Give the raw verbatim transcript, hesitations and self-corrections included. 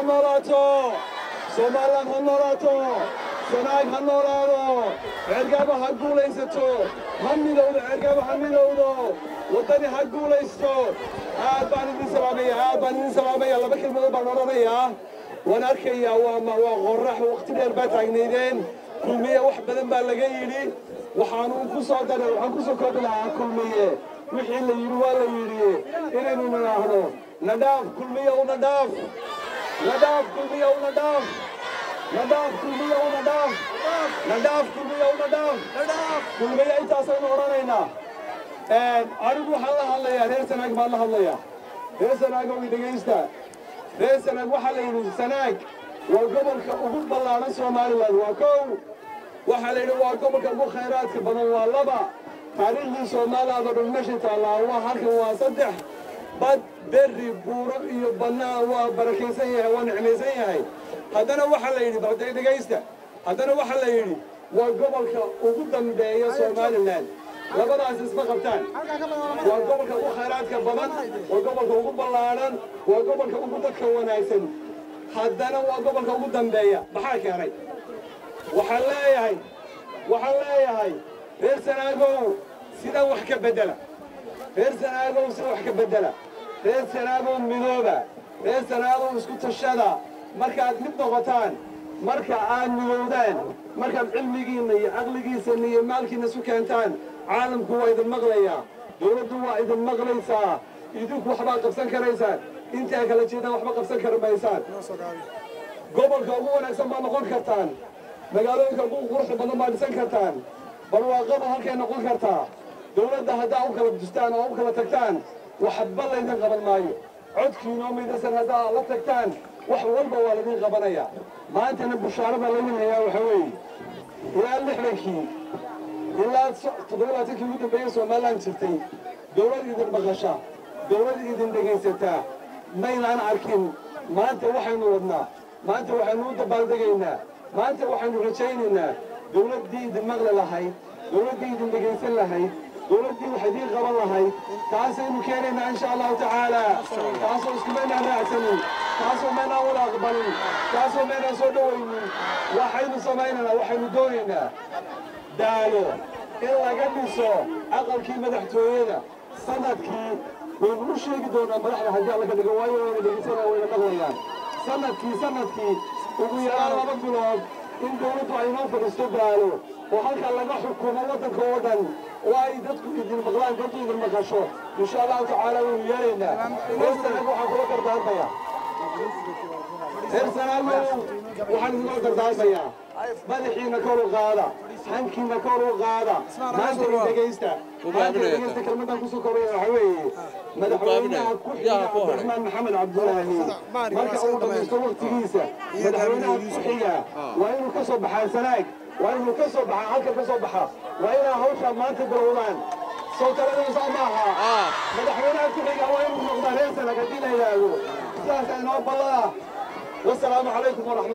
نولاto Somaliland ha noolaato Sanaag ha noolaado cirgaaba ha guulaysato ha midowdo cirgaaba ha midowdo wadani ha guulaysto aad baan idin salaamaya aad baan idin salaamaya laba kelmadood baan odhanayaa waan arkayaa waa ma waa qorrax waqti dheer baa taagnaydeen kulmiye wax badan baa laga yidhi waxaanu ku soo daray waxaan ku soo kordhi lahaa kulmiye wixii la yidhi waa la yidhi inaynu nidhaahno nadhaaf kulmiye u nadhaaf nadhaaf kulmiye u nadhaaf nadhaaf kulmiye u nadhaaf nadhaaf kulmiye u nadhaaf kulmiye intaasaynu odhanaynaa anigu waxaan la hadlayaa reer Sanaag baan la hadlayaa reer Sanaag oo dhegaysta reer Sanaag waxaa la yidhi Sanaag waa gobolka ugu ballaaran Somaliland waa kow waxaa la yidhi waa gobolka ugu khayraadka badan waa laba taariikhdii Soomaaliland oo dhan meesha taallaa waa halkan waa saddex bad berri buuro iyo bannaan waa barakaysan yahay waa nicmaysan yahay haddana waxaa la yidhi bal dhegaysta haddana waxaa la yidhi waa gobolka ugu dambeeya Somaliland labadaas isma qabtaan waa gobolka ugu khayraadka badan waa gobolka ugu ballaaran waa gobolka ugu dadka wanaagsan haddana waa gobolka ugu dambeeya maxaa keenay waxaan leeyahay waxaan leeyahay reer Sanaagow sida wax ka bedela reer Sanaagow sida wax ka bedela reer Sanaagow midooba reer Sanaagow isku tashada markaad mid noqotaan marka aad midowdaan markaad cilmigiina iyo aqligiisana iyo maalkiina isu keentaan caalamku waa idin maqlayaa dowladdu waa idin maqlaysaa idinku waxbaad qabsan karaysaan intaa kala jeedaan waxba qabsan kara maysaan gobolka ugu wanaagsan baad noqon kartaan magaalooyinka ugu quruxda badan baad dhisan kartaan barwaaqada halkay noqon kartaa dowladda haddaa u kala dustaan oo u kala tagtaan waxba laydin qaban maayo codkiinoo midaysan haddaa la tagtaan wax walba waa laydin qabanayaa maantana bushaarada laydin hayaa waxa weeye ilaa lixdankii ilaa toddobaatankii ugu dambeeyey Somaliland jirtay dowlad idin maqasha dowlad idin dhegaysataa maynaan arkin maanta waxaynu wadnaa maanta waxaynu u dabaaldegaynaa maanta waxaynu rajaynaynaa dowladdii idin maqli lahayd dowladdii idin dhegaysan lahayd dowladdii wax idiin qaban lahayd taasaynu keenaynaa insha allahu tacaala taasoo iskumaynaan raacsanin taasoo maynaan wada aqbalin taasoo maynaan soo dhowaynin waxaynu samaynaynaa waxaynu doonaynaa daalo in laga dhiso aqalkii madaxtooyada sanadkii waynu u sheegi doonaa madaxda haddii alla ka dhigo waayo wayna dhegaysanaa wayna maqlayaan sanadkii sanadkii ugu yaraan laba bilood in dowladdu ay noo fadhiisto daalo oo halka laga xukumo waddanka oo dhan oo ay dadku idin maqlaan dadku idin maqasho insha allahu tacaala waynu yeelaynaa reer Sanaag waxaan kula dardaarmayaa reer Sanaagow waxaan idinla dardaarmayaa madaxiina kor u qaada hankiina kor u qaada maanta dhegaysta maanta dhegaysta kelmadan kusoo koraya waxa weeye madaxweynaha ku xiga Cabdiraxmaan Maxamed Cabdulaahi marka uu dhamaysto waqtigiisa madaxweynaha ku xiga waa inuu ka soo baxaa Sanaag waa inuu ka soo baxaa halka ka soo baxaa waa inaa hawsha maanta bilowdaan soo taladeen soo maaha madaxweynaha ku xiga waa inuu noqdaa reer Sanaag haddii la yidhaahdo sidaas aynoo ballaa wasalaamu calaykum waraxmatullahi